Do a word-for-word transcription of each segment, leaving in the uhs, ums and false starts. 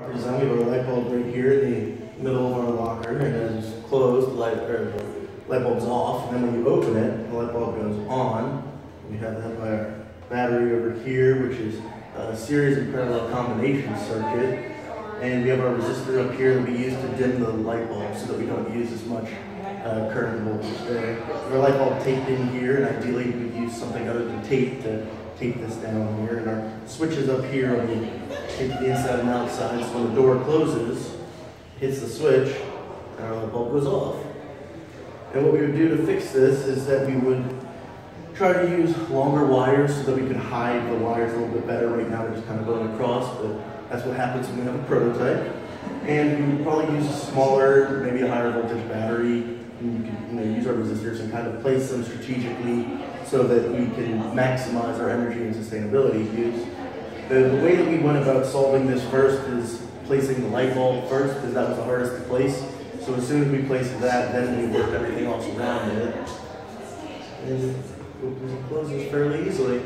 design, we have our light bulb right here in the middle of our locker, and as it's closed, the light, or the light bulb's off, and then when you open it, the light bulb goes on. We have that by our battery over here, which is a series of parallel combination circuit, and we have our resistor up here that we use to dim the light bulb so that we don't use as much uh, current voltage there. Our light bulb taped in here, and ideally we'd use something other than tape to tape this down here, and our switch is up here on the, the inside and outside, so when the door closes, hits the switch, and our light bulb goes off. And what we would do to fix this is that we would try to use longer wires so that we could hide the wires a little bit better. Right now they're just kind of going across, but that's what happens when we have a prototype. And we would probably use a smaller, maybe a higher voltage battery, and you can you know, use our resistors and kind of place them strategically so that we can maximize our energy and sustainability use. The, the way that we went about solving this first is placing the light bulb first, because that was the hardest to place. So as soon as we placed that, then we worked everything else around it. And it opens and closes fairly easily.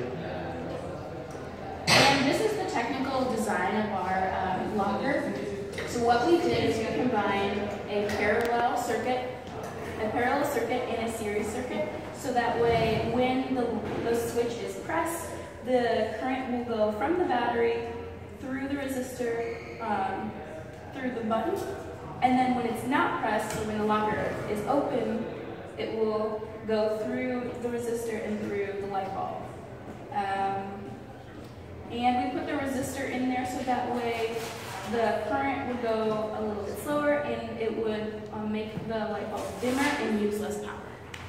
And this is the technical design of our um, locker. So what we did is we combined a parallel circuit, a parallel circuit and a series circuit. So that way, when the, the switch is pressed, the current will go from the battery through the resistor, um, through the button, and then when it's not pressed, so when the locker is open, it will go through the resistor and through the light bulb. Um, and we put the resistor in there so that way the current would go a little bit slower and it would um, make the light bulb dimmer and use less power.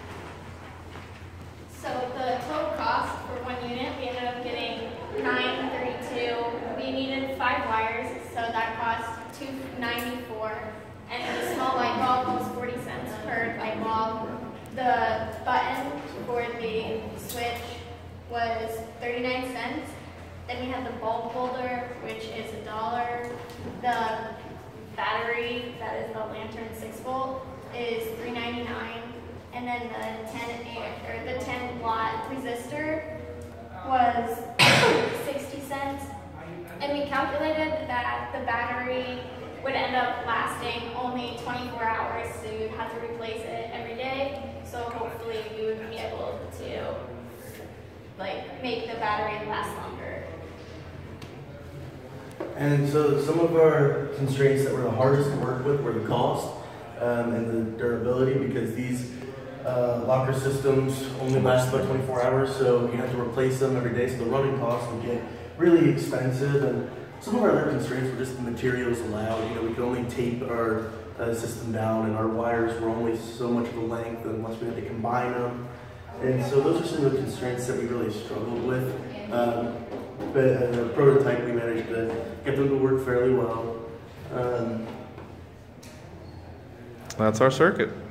So the total cost for one unit, we ended up getting nine thirty-two. We needed five wires, so that cost two ninety-four. And the small light bulb was forty cents per light bulb. The button for the switch was thirty-nine cents. Then we had the bulb holder, which is a dollar. The battery, that is the lantern six volt, is three ninety-nine. And then the ten amp or the ten watt resistor was sixty cents. And we calculated that the battery would end up lasting only twenty-four hours, so you'd have to replace it every day. So hopefully you would be able to like make the battery last longer. And so some of our constraints that were the hardest to work with were the cost um, and the durability, because these uh, locker systems only last about twenty-four hours, so you have to replace them every day, so the running costs would get really expensive. And some of our other constraints were just the materials allowed. You know, we could only tape our uh, system down, and our wires were only so much of a length unless we had to combine them. And so those are some of the constraints that we really struggled with. Um, but as a prototype, we managed to get them to work fairly well. Um, That's our circuit.